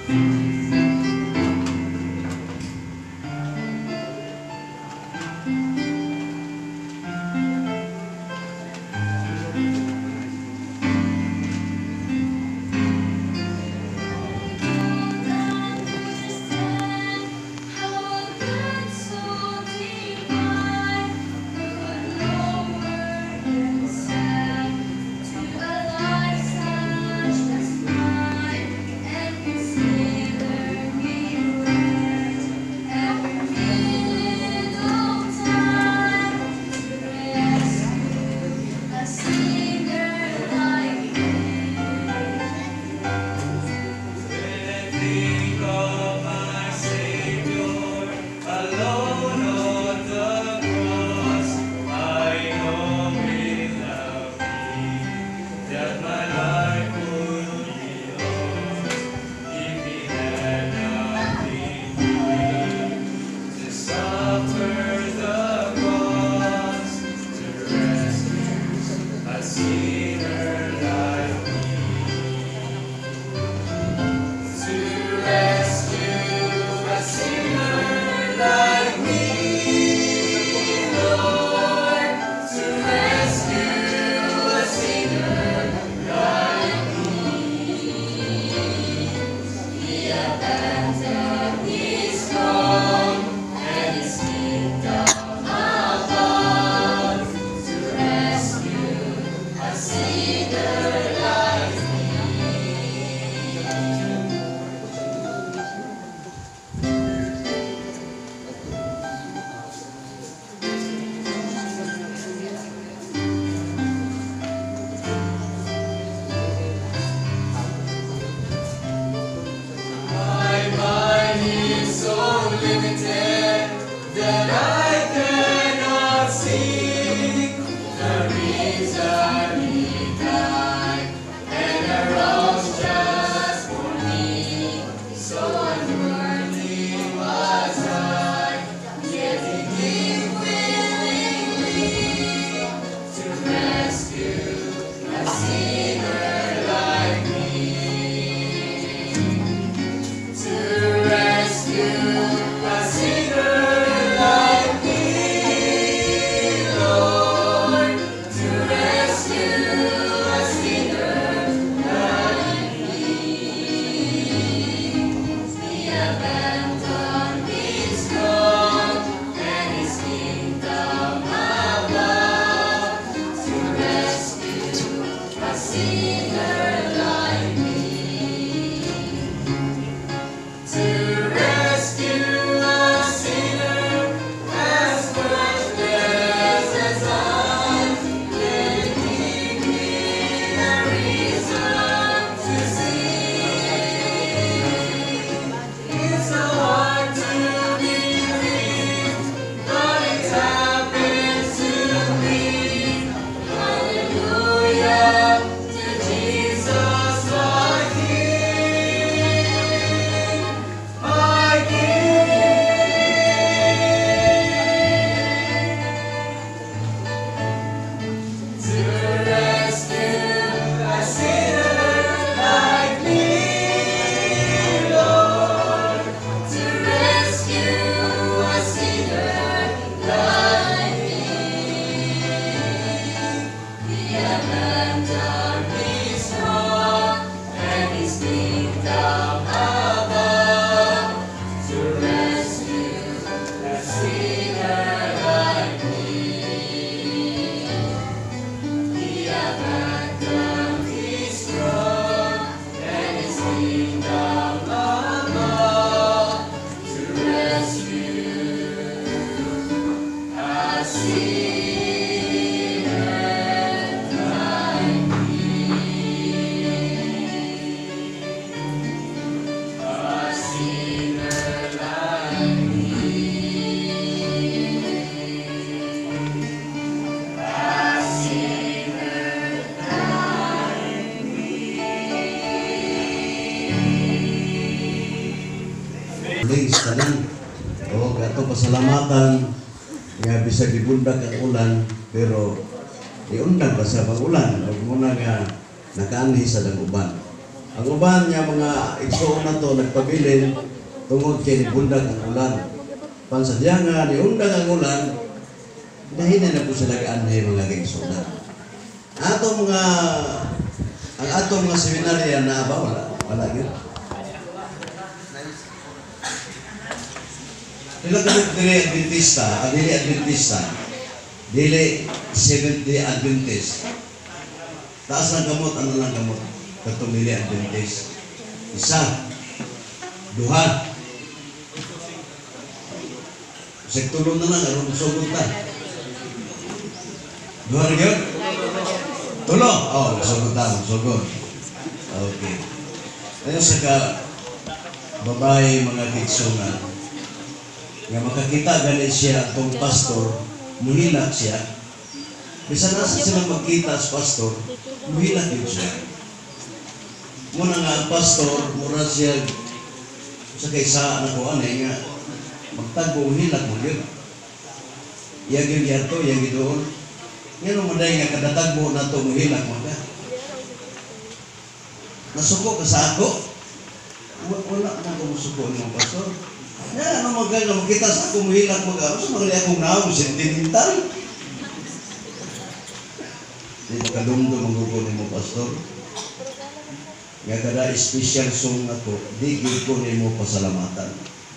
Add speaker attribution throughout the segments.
Speaker 1: Please tadi ato pasalamatan nga bisa gibundak ang ulan pero iundag pa sa pag-ulan ug muna nga nakaanhi sa daguban. Ang uban niya mga igsoon na to nagpabilin tungod kay bundag ang ulan. Pansadya nga ni undag ang ulan, dahil na po sila gaanay mga igsoon na. Ang atong mga seminarya na ba wala gyud. Ilang kami dili Adventista, dili Seventh-day Adventist. Taas ng gamot, ano lang gamot? Katong dili Adventist. Isa, duha. Sektulo na lang, aron sugod ta. Duha rin yun? Tulo? Oh, sugod ta, sugod. Okay. Ayun sa babae mga kitsunan, nga makakita ganit siya itong pastor, muhilak siya. Bisa nasa silang magkita sa pastor, muhilak yun siya. Muna nga ang pastor, mura siya sa kaysa na ko nga magtagpo muhilak mo yun. Iyag yun yato, iyag yun doon. Ngayon maday nga kadatagpo na ito muhilak mo ka. Nasuko ka sa ako? Wala na ako masuko ng pastor. Ano magkano makita sa ako muhilak mag-aros, magkali akong naong sentimental. Di makalumdo magugunin mo, pastor. Nga kada special song ako, di gikunin mo pasalamatan.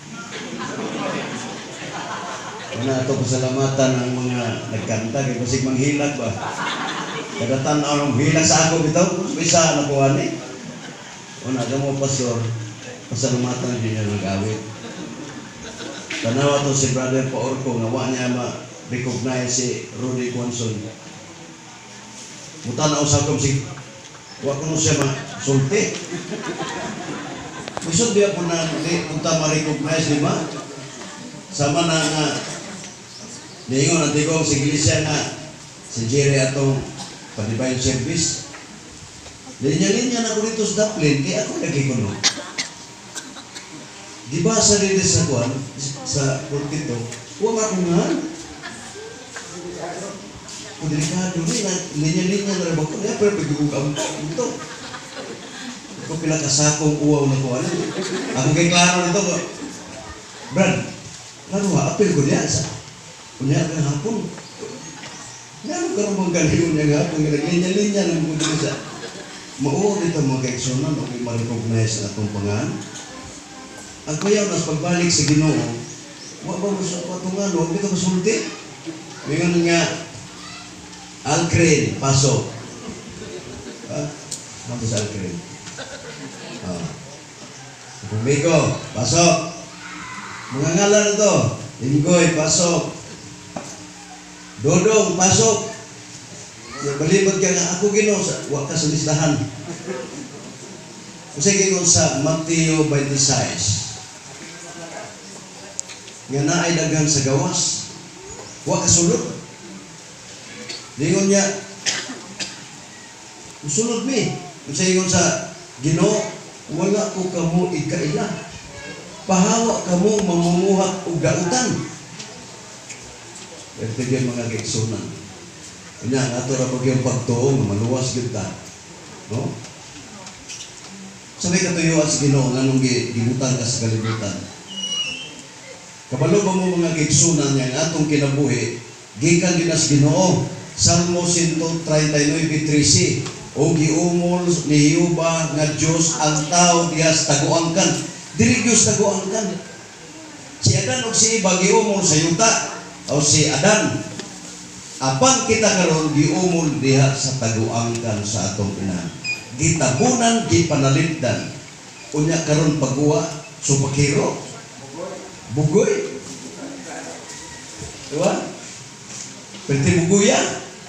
Speaker 1: Una ito pasalamatan ng mga nagkanta, kaya pasig manghilak ba? Kada tanaw ng hilag sa ako bitaw, bisa na ko ani. Una ito mo, pastor, pasalamatan din niya nag-awit. Tanawa to si Brother Paorco, nga niya ma-recognize si Rudy Quanson. Mutanaw sa akong si wako no siya ma-sulti. Gusto dia po na punta ma-recognize, di ba? Sama na nga niingon ang tigong si Iglesia nga si Jerry atong pa-divine service. Linya-linya na ko dito sa Dublin, kaya ako nagkikuno. Di ba sa lilis sa kuwan, sa pulpito, huwag akong nga. Kung delikado rin, linya-linya na rin ko, pero pag-ugam ko, ito. Ito pila kasakong uwaw na kuwan. Ako kay klaro nito, Brad, klaro ha, apel ko niya sa kunya ka hapon. Ngayon ka rin galing niya hapon, linya-linya na mo dito sa mauwa dito mga kaiksonan, o ma-recognize na itong pangan. Ang kuyaw nas pagbalik sa Ginoo, wa ba mo sa patungan, huwag dito masulti. Ngayon nga, Alcrane, pasok. Ano sa Alcrane? Pumiko, pasok. Mga ngalan ito, Linggoy, pasok. Dodong, pasok. Balibad ka nga, ako Ginoo, huwag ka sa listahan. Kasi gingon sa Mateo 26, nga na ay dagang sa gawas, huwag kasulod. Lingon niya, usulod mi. Kasi gingon sa Ginoo, wala ko kamo ikaila. Pahawa kamo mamumuhat o dautan. Ito yung mga kaigsunan. Kanya, ato ra pag yung pagtuong, maluwas yun ta. No? Sabi katuyuan sa Ginoo, nga nung gibutan ka sa kalibutan. Kabalo ba mo mga kaigsunan niya, atong kinabuhi, gikan din as Ginoo, Salmo 139:13, o giumol ni Yuba nga Diyos ang tao diyas taguangkan. Dili Diyos taguangkan. Si Adan o si Iba giumol sa yuta, o si Adan. Apang kita karon giumol diha sa taguangkan sa atong ina. Gitabunan, gipanalipdan. Unya karon pagguwa, supakiro. Bugoy. Diba? Pwede bugoyan.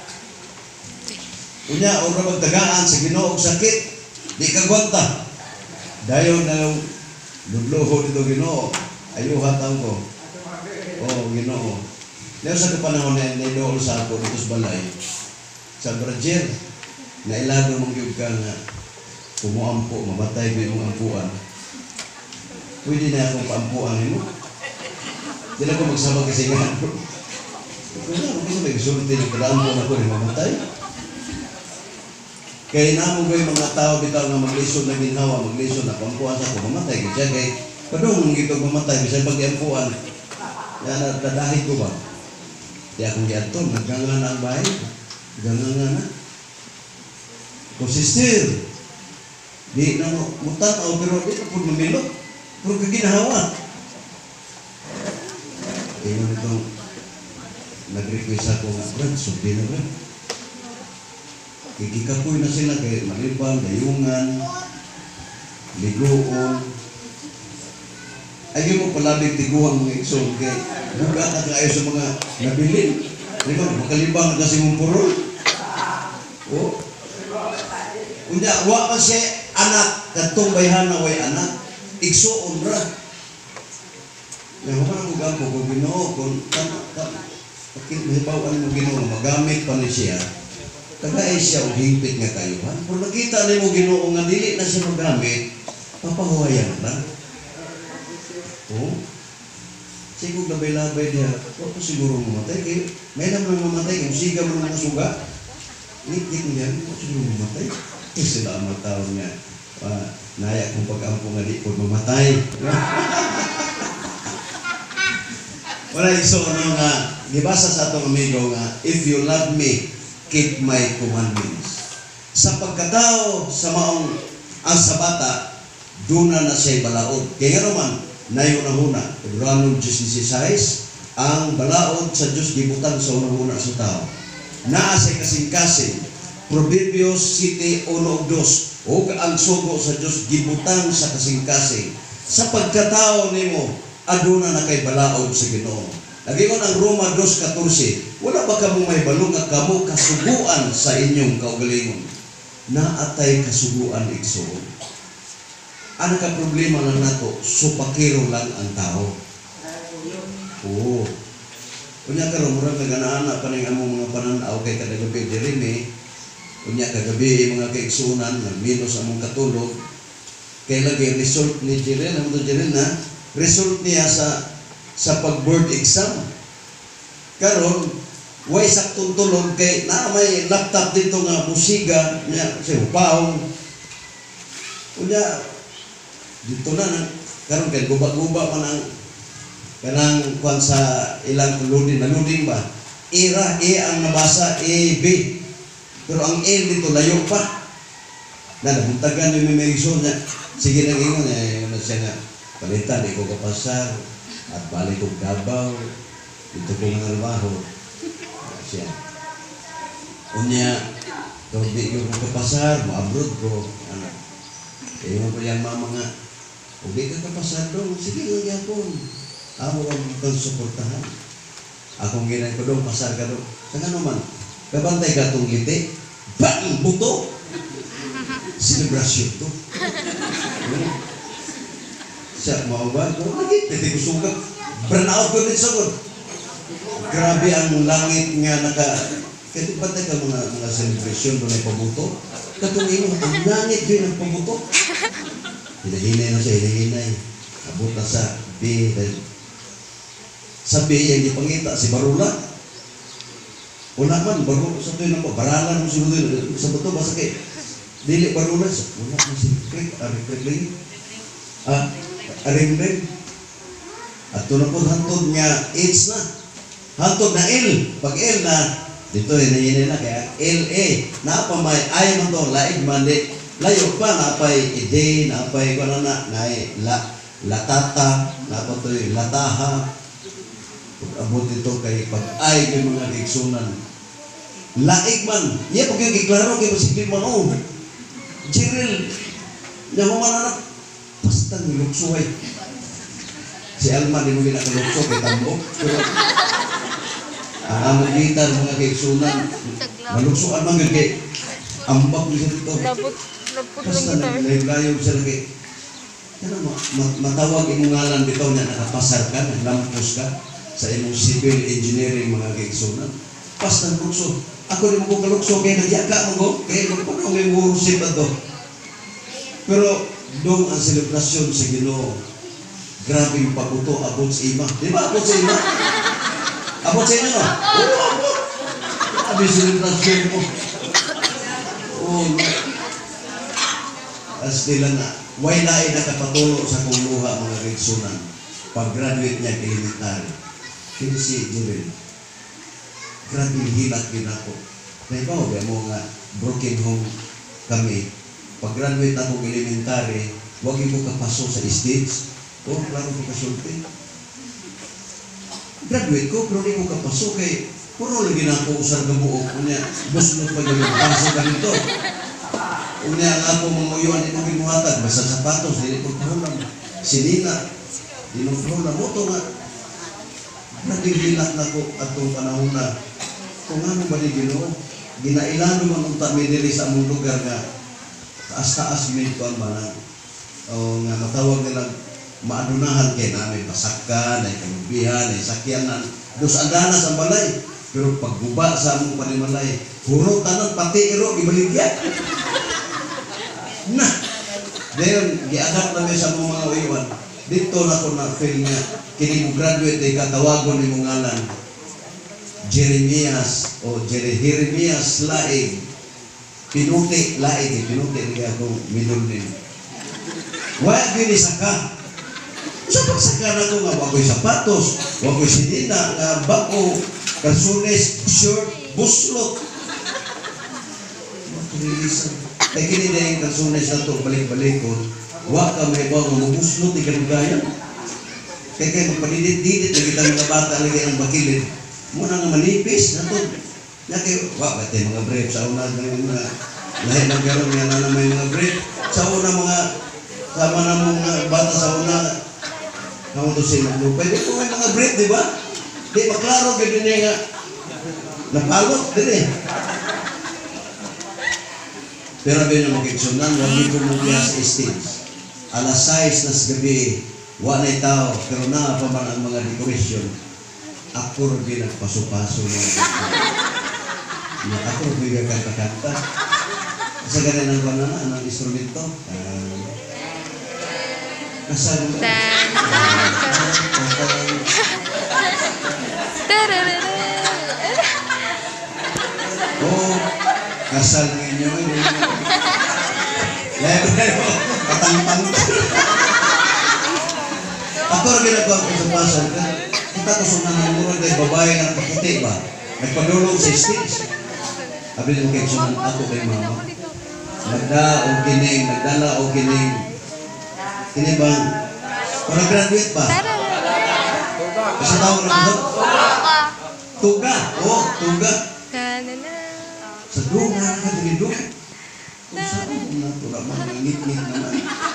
Speaker 1: Unya, ora magtagaan sa Ginoo og sakit. Di kagwanta. Dayon na lugluho dito Ginoo. Ayuha taon ko. Oh, Ginoo. Ngayon sa panahon na nidool sa ako dito sa balay. Sa Brazil, nailado mong yun ka nga kumuampo, mamatay ko yung ampuan. Pwede na akong paampuan mo. Hindi na ko magsama kasi nga. Kung na, kung may gusulti ng kadaampuan ako rin mamatay. Kaya namo ko yung mga tao bitaw nga maglisod na ginhawa, maglisod na pampuan sa ko, mamatay ko siya. Kaya padung gito mamatay, bisa pag-iampuan. Yan, dadahid ko ba? Di akong giaton, naggangan na ang bahay. Gangan na. Kung sister, di na mutanaw, pero di na po mamilok. Pero kaginahawa. Ingon itong nag-request ako nga, Brad, subdi na Brad. Kikikapoy na sila kay malibang, layungan, ligoon. Ay mo palabig tiguang mga iksong kay buga na kayo sa mga nabilin. Di ba, makalibang na kasi mong puro. O. Unya, wa man siya anak, katong bayhan na way anak. Igsoon ra. Yang ko na mugampo kung Ginoo, kung mahibawan mo Ginoo, magamit pa ni siya. Tagay siya o hingpit nga kayo. Kung nakita ni mo Ginoo nga dili na siya magamit, papahuwayan lang. O? Siguro labay-labay niya, huwag ko siguro mamatay. Kaya may naman mamatay, kung siga mo mga suga, ngit-ngit niya, huwag siguro mamatay. Eh sila ang matawag niya, nayak kong pag-ampo nga di ko mamatay. Wala iso ano nga, gibasa sa atong amigo nga, if you love me, keep my commandments. Sa pagkatao sa maong ang sa bata, duna na siya'y balaod. Kaya nga naman, nayon-una, Deuteronomy 16:16, ang balaod sa Diyos gibutan sa unang-una sa tao. Naa siya'y kasing-kasing, Proverbios 7:1-2, o ang sugo sa Diyos gibutan sa kasing-kasing. Sa pagkatao nimo, aduna na kay balaod sa Ginoo. Nagingon ang Roma 2:14, wala ba kamo mahibalo nga kamo kasuguan sa inyong kaugalingon? Naatay kasuguan igsoon. Ano ka problema lang nato? Supakiro lang ang tao. Oo. Kunya karon murag naganaan pa ning among mga pananaw kay kadagabi diri ni. Kunya kagabi mga kaigsunan nagminos among katulog. Kay lagi result ni Jiren, among Jiren na result niya sa pag-board exam. Karon way saktong tulog kay na may laptop dito nga musiga niya sa upaw. Kunya dito na karon kay guba-guba man ang kanang kwan sa ilang loading ba. Ira ang nabasa B. Pero ang L dito layo pa. Na nabuntagan yung memorization niya. Sige nang ingon na siya nga palitan ko kapasar at balik ko Davao dito ko nga trabaho siya unya hindi ko kapasar ma-abroad ko ano mo ko yung mama nga hindi ka kapasar dong sige lang yapon ako ang suportahan akong ginay ko dong pasar ka dong saan naman kabantay ka itong liti bang buto selebrasyon to siya mauban ko lagi pwede ko sugat burn out ko din sagod grabe ang langit nga naka kaya patay ka mga celebration doon ay pabuto katong ino ang langit din ang pabuto hinahinay na siya hinahinay abot na sa B sa B yung ipangita si Barula wala man baro sa ito yung baralan mo sa buto basta kay dili Barula wala man si Craig Arikrig aring at tunapod hantod nga H na hantod na L pag L na dito hinahinay na kaya LA napa may ay man to laig man di layo pa napay ide napay kung na latata napa to lataha abot ito kay pag ay yung mga reaksyonan laig man iya pag yung giklaro kay masikip man o Jiril niya mo man basta niluksuhay. Si Alma, di mo ginakalukso kay Tambo. Pero, ang among gitar, mga kaigsunan, naluksoan man kay ambak mo siya dito. Basta naglayog siya na kay, matawag imong ngalan bitaw niya, nakapasar ka, naglampos ka sa imong civil engineering mga kaigsunan. Basta nalukso. Ako di mo ko kalukso, kaya nagyaka mo ko, kaya kung paano may worship ato. Pero, doon ang selebrasyon sa Ginoo. Grabe yung paguto, abot sa ima. Di ba abot sa ima? Abot sa ima, no? Oo, abot. Grabe selebrasyon mo. Oo, as nila na way lain nakapatulo sa kuluha mga kaigsunan pag-graduate niya kay elementary. Kini si Jiren. Grabe hilak din ako. Kaya ba, mo nga broken home kami. Pag-graduate ako kay elementary, huwag ko kapaso sa stage. O, klaro ko kasulti. Graduate ko, pero di ko kapaso kay puro lagi na ako usar ng buok. Unya, gusto pa yung paso ganito. Unya, ang ako manguyuan, ito binuhatag. Basta sapatos, hindi ko kahulam. Sinina, di mo kahulam. Moto nga, nagigilak na ko at itong panahon na kung ano ba ni Ginoo, ginailano man unta may diri sa among lugar nga taas-taas may kuan ba na o nga matawag nilang maadunahan kay namin pasakkan, ay kalubihan, ay sakyanan, dos andana sa balay. Pero pagguba sa among panimalay, puro tanan pati iro gibaligya. Na, dayon giadapt namin sa among mga uywan. Dito na ko na feel nga kini mo graduate ay katawagon ni mong ngalan Jeremias o Jeremias Laig. Pinuti Laig, pinuti niya akong middle name. Wala gini saka. Sa pagsaka na ko nga wako'y sapatos, wako'y sinina, nga bako, kalsunes, shirt, buslot. Makurilisan. Kaya kini na yung kalsunes na ito, balik-balikon, wak ka may bago mo buslot, ikalugayan. Kaya magpadidit-didit, na kita mga bata, lagi ang bakilid. Muna nga manipis, na ito. Kaya, wak, ba't mga brief, sa una, lahat ng gano'n nga na may mga brief. Sa una mga, sama na mga bata sa una, naman ito siya maglupay. Di ko may mga brief, di ba? Di maklaro, ganyan niya nga, napalot, din eh. Pero abin na makiksunan, wag ko mo biya sa stage. Alas 6 na sa gabi, wala na tao, pero na pa man ang mga decoration. Ako rin nagpaso-paso na ako rin kanta-kanta. Sa ganyan ang banana, ang instrumento. Kasal mo. Oh, kasal ninyo. Lebo, katang-tang. Ako rin ginagawa ko sa pasal. Kita ko sa nanangunan dahil babae na puti ba? Nagpadulong sa stage. Sabi mo kayo sunan ako kay mama. Nagdala o kining. Kini bang, para graduate ba? Kasi tawag na ito? Tuga. Oh, tuga. Sa doon na nakadilidong. Kung saan mo na ito naman, ngit-ngit naman.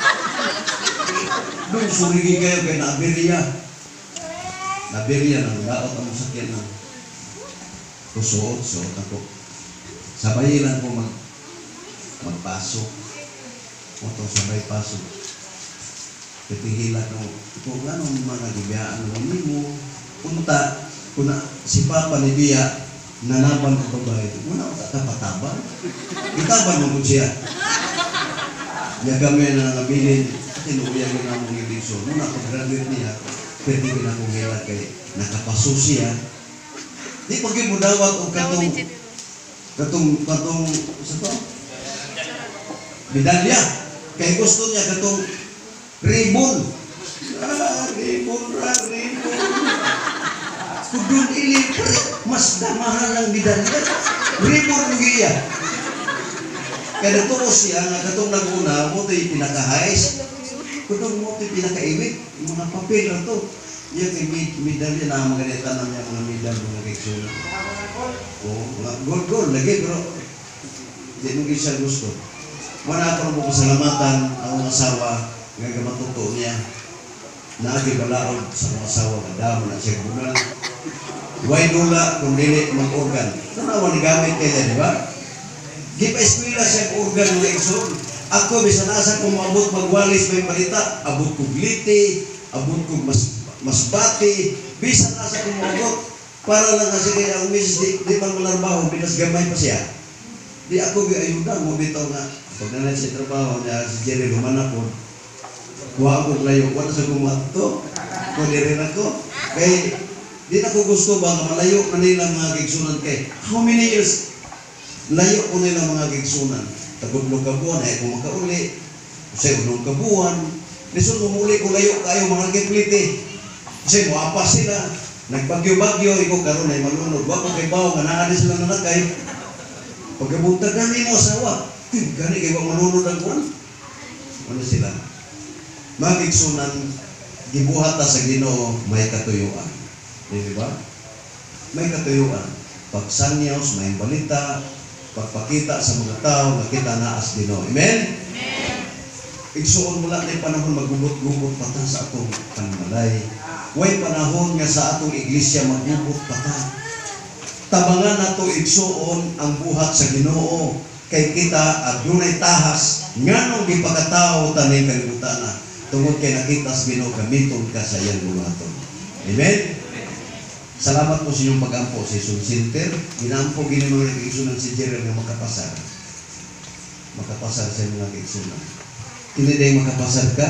Speaker 1: Doon, surigi kayo kay Naberia. Naberia ng laot ang sakyan na. Suot ako. Sabay lang po magpasok. O ito, sabay pasok. Katihilan ko, kung anong mga gibiyaan ng mo, punta, kuna si Papa ni Bia, nanaban ko babae. Muna ako tatapataban. Itaban mo ko siya. Niya kami na nabilin, tinuuyan ko na mong ilisyon. Muna ako graduate niya, pwede ko na kong hila kay nakapaso siya. Di pagin mo dawat o katong, sa to? Medalya. Kaya gusto niya katong ribbon. Ribbon. Kudun ili, mas mahal ang medalya. Ribbon niya. Kaya natuos siya, nga katong naguna, mo ito'y pinaka-highs. Kudun mo ito'y pinaka-iwit. Yung mga papel na ito. Yung medalya na maganita na niya mga medal, mga keksyon. Gold, lagi, pero hindi nung siya gusto. Wala ako mo pasalamatan ang asawa nga gamatuto niya. Naagi balaod sa mga asawa, kadamo na siya bunal. Huwag nula kung dili mag-organ. Tanawa ni gamit kayo, di ba? Gipa-eskwila siya organ ng ekson. Ako, bisa nasa kung maabot magwalis may balita, abot ko gliti, abot ko masbati, bisa nasa kung maabot. Para lang kasi kaya ang misis di man malarbaho, binas gamay pa siya. Di ako ayuda mo bitaw nga. Pag na siya trabaho niya, si Jerry lumanapon, kuha ako layo, wala sa kumato, kulirin ako. Kaya, di na ko gusto ba na malayo na nila mga gigsunan kay, how many years layo ko nila mga gigsunan? Tagudlo ka po, na kung makauli, Kasi unong kabuhan, lisod mumuli ko layo kayo mga kipliti. Kasi muapas sila, nagbagyo-bagyo, ikaw karon ay malunod. Wako kay bawo, nga sila nanakay. Pagkabuntag na mo asawa, gani kayo malunod ang kuwan. Ano sila? Magigsunan, gibuhat sa Ginoo, may katuyuan. Di ba? May katuyuan. Pagsanyaws, may balita, pagpakita sa mga tao, nakita na as Ginoo. Amen? Igsuon mula na panahon magubot-gubot pata sa atong panmalay. Way panahon nga sa atong iglesia magubot pata. Tabangan nato igsuon ang buhat sa Ginoo kay kita adunay tahas nganong gipakatao taning kalibutan na tungod kay nakita sa Ginoo gamiton ka sa iyang buhaton. Amen. Salamat po sa inyong pag-ampo sa Ison Center. Ginampo gini mga igsunan si Jerry nga makapasar. Makapasar sa mga igsunan. Hindi din makapasar ka.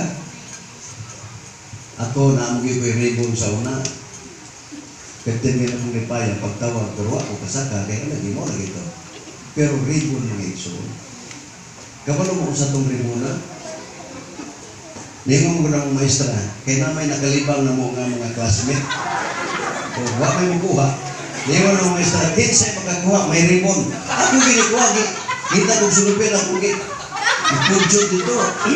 Speaker 1: Ako naamugi ko yung ribbon sa una. 15 minutes akong ripaya pagtawag. Pero ako kasaka. Kaya lagi mo lagi ito. Pero ribbon mga igsoon. Kabalo mo sa itong ribbon na. Ningon mo na mong maestra. Kaya na may nakalibang na mga classmate. O wak may makuha. Ningon na mong maestra. Kinsay makakuha. May ribbon. Ako ginikuha. Kita kong sulupin ako ipunjot dito.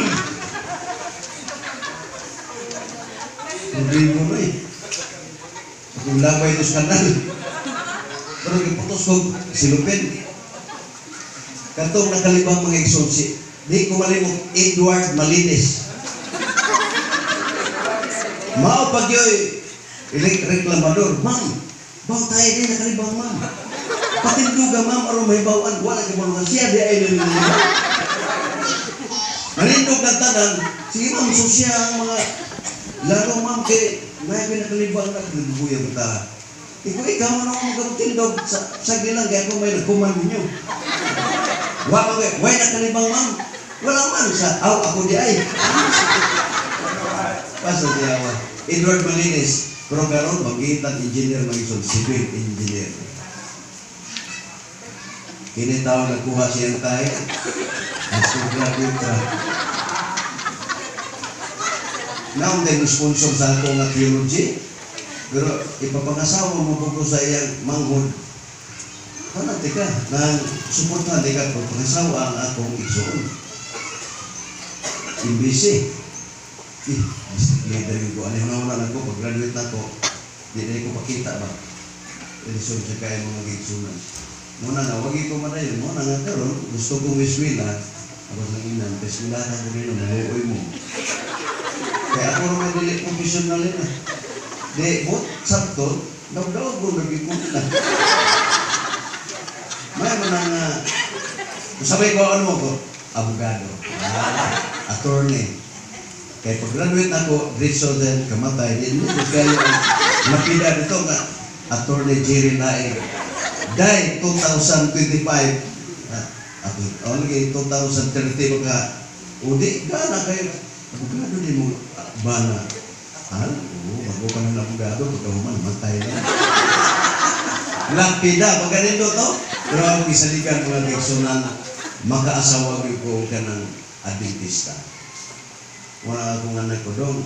Speaker 1: Hindi mo na eh. Kung labay ito sa kanal. Pero iputos ko silupin. Katong nakalibang mga eksonsi. Di ko malimog Edward Malines. Mao pag yo'y reklamador. Ma'am, bawa tayo din nakalibang ma'am. Patinduga ma'am, aron may bawaan. Wala ka mga siya. Di ay nalilibang. Manindog ng tanan, sige ma'am, susya ang mga laro ma'am kay may pinakalibang na kalibuya kita. Ikaw man ako magkatindog sa gilang kaya kung may nagkuman ninyo. Way nakalibang ma'am. Wala man sa ako di ay. Pasa siya ako. Edward Malines, pero karon mag-iitang engineer mag-isod, civil engineer. Kini tao nagkuha siyang tayo. Naon din sponsor sa ako nga theology. Pero ipapangasawa mo po sa iyang manghod. Panati ka, nang suportahan di ka pagpangasawa ang akong igsoon. Imbisi. District leader yung ko. Ano na lang ko, pag-graduate na ko, di ko pakita ba? Edison siya kaya mga igsunan. Muna na, wag ko man na yun. Muna nga karon, gusto kong wiswila. Ako sa inan, wiswila na ko rin, mahuoy mo. Kaya ako naman dili professional yun. Di, bot, sabto, daw ko naging kumila. May manang, sabay ko ano mo ko, abogado, attorney. Kaya pag-graduate ako, Rizzo din, kamatay din. Kaya napila dito nga, attorney Jerry Nae. Dahil 2025, only 2030 ka, udi, gana kayo. Abogado din mo, bana. Bago ka ng abogado, pagkahuman, matay na. Lampida, pag ganito to, pero ang isalikan mga geksunan, makaasawa ko ka ng Adventista. Wala akong anak ko doon,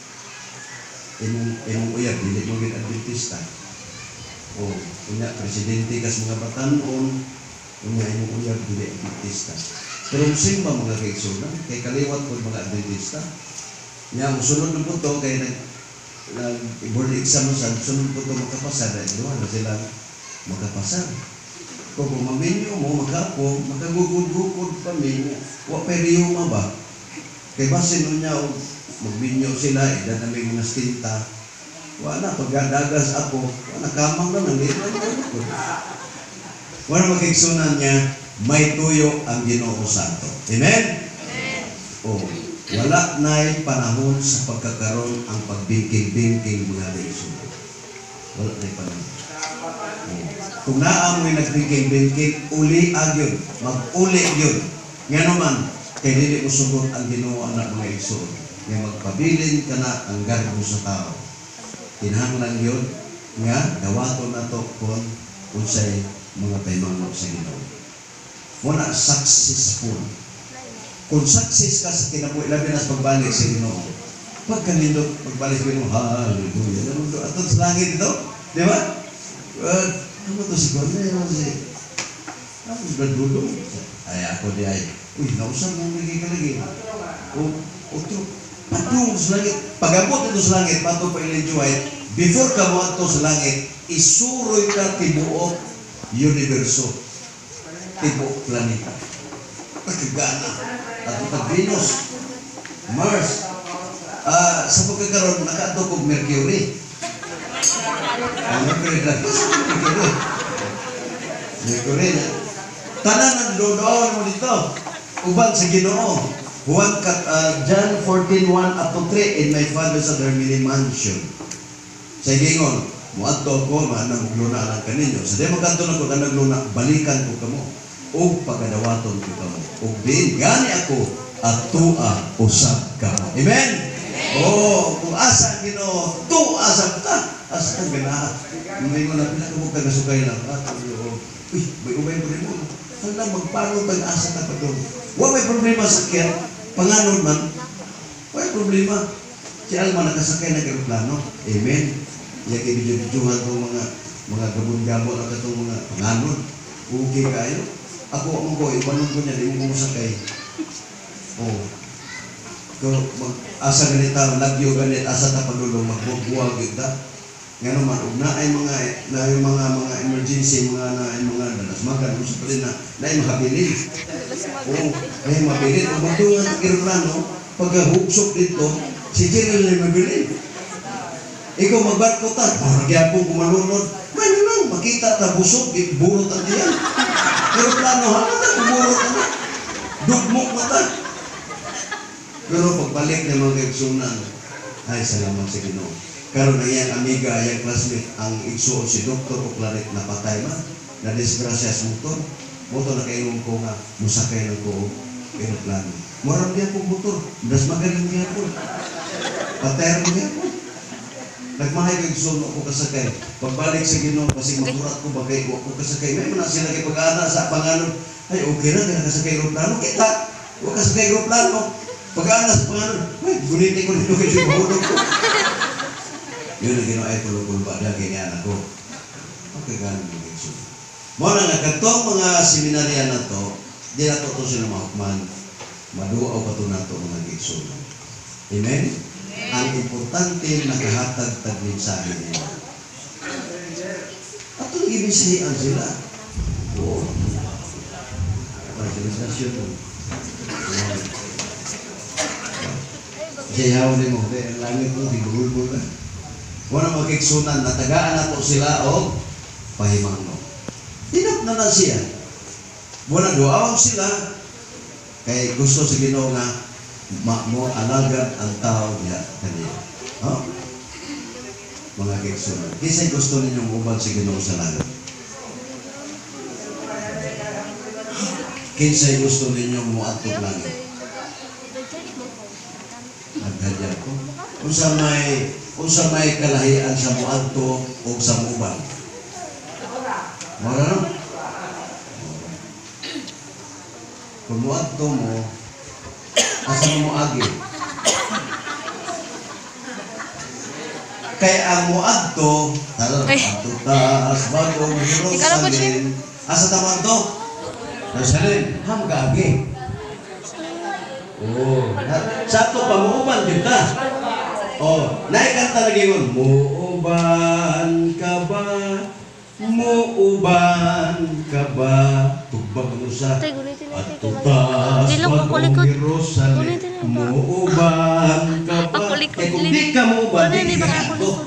Speaker 1: imong uyag, hindi mo gin Adventista. O, kunya, presidente kas mga batanon, kunya, imong uyag, hindi Adventista. Pero simba mga geksunan, kay kaliwat ko mga Adventista. Yang sunod ng puto, kay nag-board exam sa sunod puto makapasar, doon na sila makapasar. Kung maminyo mo, makapo, makagugod-gugod pa minyo. Wa periyuma ba? Kay basin nun niya, magbinyo sila, idanamig mga stinta. Wala, pagkadagas ako, wala, kamang naman, hindi naman ako. Wala makiksunan niya, may tuyo ang Ginoo Santo. Amen? O, wala na'y panahon sa pagkakaroon ang pagbingking-bingking mga leksyon. Wala na'y panahon. Kung naamoy nagbingking-bingking, uli agyon, mag-uli yun. Nga naman, kaya hindi mo sugot ang Ginoo anak mga leksyon. Nga magpabilin ka na ang garbo sa tao. Kinahanglan yun, nga dawato na to kung unsay mga paymangok sa Ginoo. Muna successful. kung success ka sa kinabuhi, labi na sa pagbalik sa Ginoo. Pag kanindot, pagbalik sa Ginoo, hallelujah. Ato sa langit ito, di ba? Ano to si Kwan? Ano si Brad Bruno? Ay, ako di ay, uy, nausap mo lagi. O to, patong sa langit. Pag-abot ito sa langit, patong pa i-enjoy, before ka mo ito sa langit, isuroy ka tibuok universo, tibuok planeta. Pagkagana, at pag Venus, Mars, sa pagkakaroon, nakaadto kong Mercury. Mercury na. Tanan ang doon mo dito. Uban sa Ginoo. John 14:1 up to 3, in my Father's other many mansion. Sa gingon, muadto ko, manang luna lang kaninyo. Sa di magkanto na ko kanang luna, balikan ko kamo. O pagadawaton ko kamo. O din, gani ako, at tua usab kamo. Amen? Kung asa Ginoo, tua sa ka. Asa kang ganahan. May mga pinakabog ka nasukay lang. Uy, may umay mo rin mo. Hanggang magpano pag-asa ka pa doon. Huwag may problema sa kyan. Panganon man. Huwag problema. Si Alma nakasakay ng aeroplano. Amen. Iyak ibidyo-bidyohan itong mga gabon-gabon at itong mga panganon. Okay kayo. Ako ang ko, iwanon ko niya, di mo kumusakay. Asa ganita, lagyo ganit, asa ta pagulong, magbubuwag kita. Nga naman, na ay mga emergency, mga dalasmagan, gusto pa rin na ay makabilin. Ay mabilin. Kung magtungan ng aeroplano, pagka-hugsok dito, si General ay mabilin. Ikaw magbarko ta, parang gyapong kumalunod. Ano lang, makita ta, busog, burot ang diyan. Aeroplano, hama ta, kumurot na. Dugmok na ta. Pero pagbalik ng mga kaigsunan, ay salamat sa Ginoo. Karon ang iyang amiga, iyang classmate, ang igsuon si Dr. Oclaret na patay man, na disgrasya sa motor. Motor na kainom ko nga, musakay ng ko, aeroplano. Marang niya po motor, das magaling niya po. Patay rin niya po. Nagmahay ko igsuon ako kasakay. Pagbalik sa Ginoo, kasi magurat ko bagay ko kasakay. May mga sila kay pag-ana sa panganon. Ay, okay na, kaya kasakay aeroplano. Kita, huwag kasakay aeroplano. Pag-ana sa panganon. Ay, gunitin ko nito kayo mahulog ko. Yun ang Ginoo ay kulong-kulong ba ganyan ako. Okay, ganun yung igsoon. Muna nga, katong mga seminarya na to, di na to sila mahukman. Maduaw pa to na to mga igsoon. Amen? Ang importante nakahatag-tag mensahe nila. At ito nag-ibisihan sila. Oo. Pag-ibisasyon mo. Siyaw din mo. Ang langit mo, tigulbul na. Wala magkiksunan, natagaan na po sila o pahimangno. Tinap na siya. Wala duawang sila. Kaya gusto sa Ginoo nga mo alagad ang tao niya kanila. Mga kiksunan. Kisa'y gusto ninyong ubag sa Ginoo sa langit. Kisa'y gusto ninyong muatog langit. Naghadyar ko. Unsa may kalahian sa muadto o sa muban. Mara no? Kung muadto mo, asa mo agi. Kaya ang muadto, ato taas bagong Jerusalem. Asa taman to? Jerusalem. Hamgagi. Sa ato pa muuban kita. Naikanta lagi yun. Muuban ka ba? Muuban ka ba? Tugbag mo sa at tutas bagong Jerusalem. Muuban ka ba? Kung di ka muuban, di ka ito.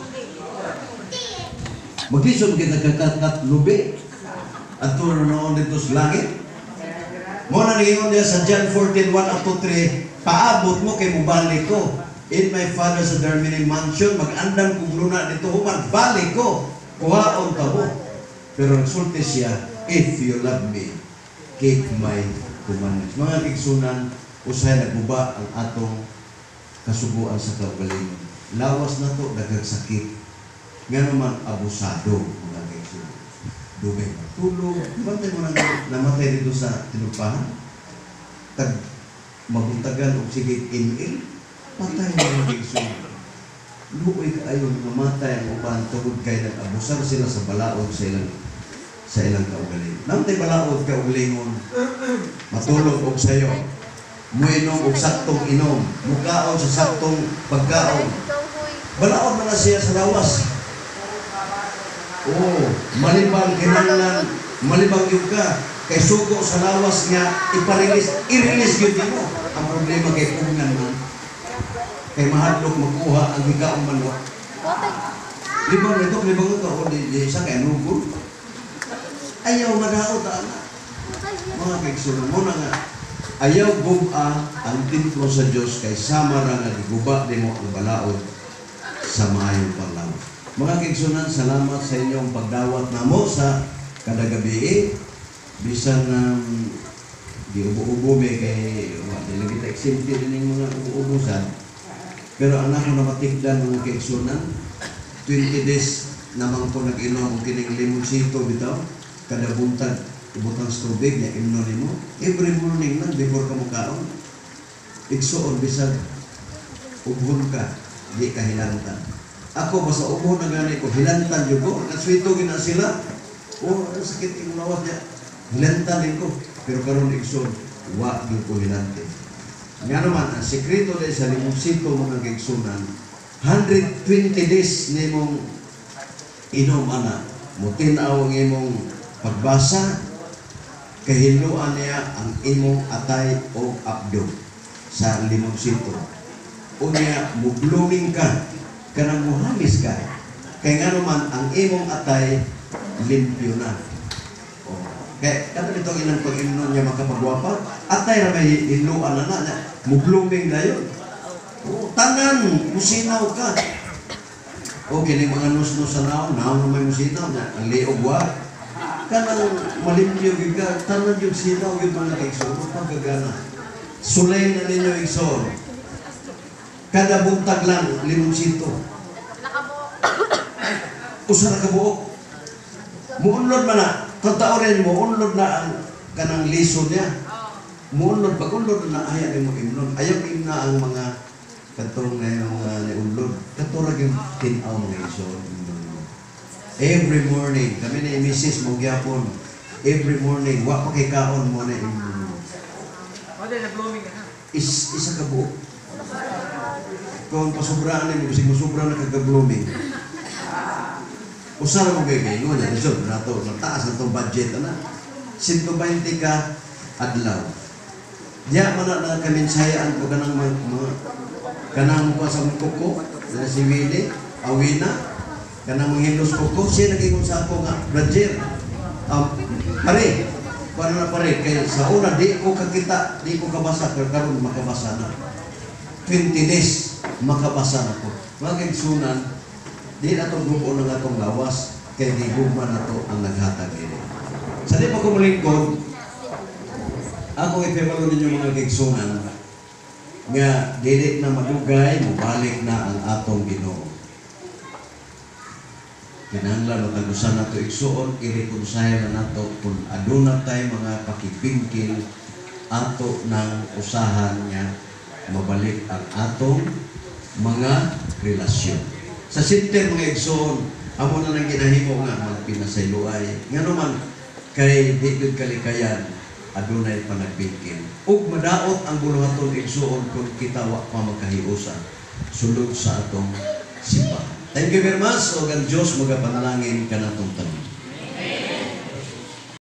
Speaker 1: Mag-isog kita katatat lubi at tulo noon dito sa langit. Muna nangyayon niya sa John 14:1 up to 3, paabot mo kay mubalik ko. In my Father's other many mansion, mag-andam kong luna dito, magbalik ko, kuhaon ka mo. Pero nagsulti siya, if you love me, keep my commandments. Mga kigsunan, usay nagbuba ang atong kasubuan sa kaugalingon. Lawas na to, daghang sakit. Nga naman, abusado, mga kigsunan. Dugay matulog. Bantay mo na namatay dito sa tinupahan. mabuntagan o sige in patay na mga igsoon. Luoy kaayo mamatay ang uban tungod kay nag-abusar sila sa balaod sa ilang kaugalingon. Namtay balaod kaugalingon, matulog og sayo, muinom og saktong inom, mukaon sa saktong pagkaon. Balaod na siya sa lawas. Oo, malibang kinahanglan, malibang yung ka, kay sugo sa lawas nga i-release yun din mo. Ang problema kay pungan man, kay mahadlok magkuha ang higaong manwa. Libang ito, libang ito, o di isa kay nugol. Ayaw madaot ana. Mga kaigsunan mo na nga, ayaw guba ang templo sa Diyos kay sama ra nga guba di mo ang balaod sa maayong panglawas. Mga kaigsunan, salamat sa inyong pagdawat namo sa kada gabi. Bisan di ubo-ubo may kay dili kita exempted din mga ubo-ubusan. Pero anak ko napatikdan mga kaigsunan, 20 days namang ko nag-inom og kining limonsito bitaw, kada buntag ibutang sa tubig niya inom nimo. Every morning lang before ka mukaon. Igsuon bisag ubhon ka, di ka hilantan. Ako basta ubhon na gani ko hilantan jud ko, naswito gina sila. Oh, sakit yung lawas niya. Hilantan din ko, pero karon igsuon, wa gyud ko hilantan. Nga naman, ang sekreto dahil sa limonsito mga kaigsunan, 120 days na imong inom ana, mutinaw ang imong pagbasa, kahiluan niya ang imong atay o abdo sa limonsito. O niya, mublooming ka, kanang muhamis ka. Kaya nga naman, ang imong atay, limpyo na. Kaya kapag itong ilang pag-inom niya makapagwapa, atay na may iluan na mublooming na yun. O, tanan, musinaw ka. O, kini mga nus-nus sa naon na may musinaw na, ang liog wa. Kanang malimpyo ka, tanan yung sinaw yung mga kaigsoon, pagkagana. Sulay na ninyo igsoon. Kada buntag lang, limonsito. Usa na kabuok. Muunlod man na. Tataorin mo, unlod na ang kanang liso niya. Muunlod, pag unlod na ayaw mo imlod. Ayaw na ang mga katong na yung mga unlod. Katurag yung tinaw mga iso. Every morning, kami na imisis mo gyapon. Every morning, wa pa kay kaon mo na imlod. Isa ka buo. Kung pasubraan na mo, kasi masubra na kagablooming. Usara mo bebe, yun na, result na ito, mataas na itong budget na. 120 ka adlaw. Diya man na kaminsayaan ko kanang mga kanang mo sa kuko, na si Willie, Awina, kanang mga hindos kuko, siya nag-ingon sa ako nga, Roger, pare, paano na pare, kaya sa una, di ko kakita, di ko kabasa, pero karon makabasa na. 20 days, makabasa na ko. Mga kaigsunan, di na itong grupo ng atong lawas, kaya di gugma na ito ang naghatag nila. Sa di pa kumulingkod, ako ipimalo ninyo mga kaigsunan, nga dili na madugay, mabalik na ang atong Ginoo. Kinahanglan matagusan na ito igsuon, i-reconcile na nato kung aduna tayo mga pakipingkil ato ng usahan niya mabalik ang atong mga relasyon. Sa sinter mga igsoon, amo na nang ginahimo nga magpinasayloay. Nga naman, kay di kalikayan, adunay panagbingkin. Ug madaot ang buluhaton igsoon kung kita wa pa magkahiusan sulod sa atong simbahan. Thank you very much. O ang Diyos magapanalangin kanatong tanan.